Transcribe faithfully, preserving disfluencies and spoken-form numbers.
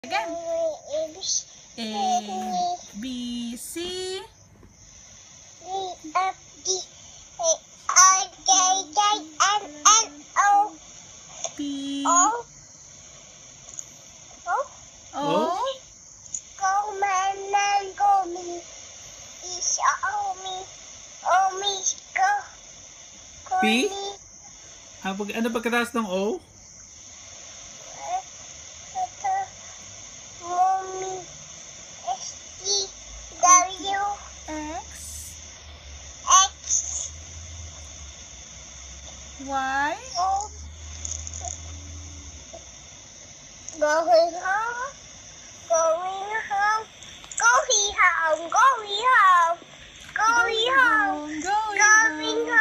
Again. A, B, C. D, F, G, H, I, J, J, N, N, O, P. O, O, O. Go, man, man, go, me. Isa, O, me. O, me, go. Go, P? me. Ah, pag, ano pagkatapos ng O? Ito, mommy. S, T, W, X. X, Y. O. Going home, going home, going home, going home, going home, Going going home. home.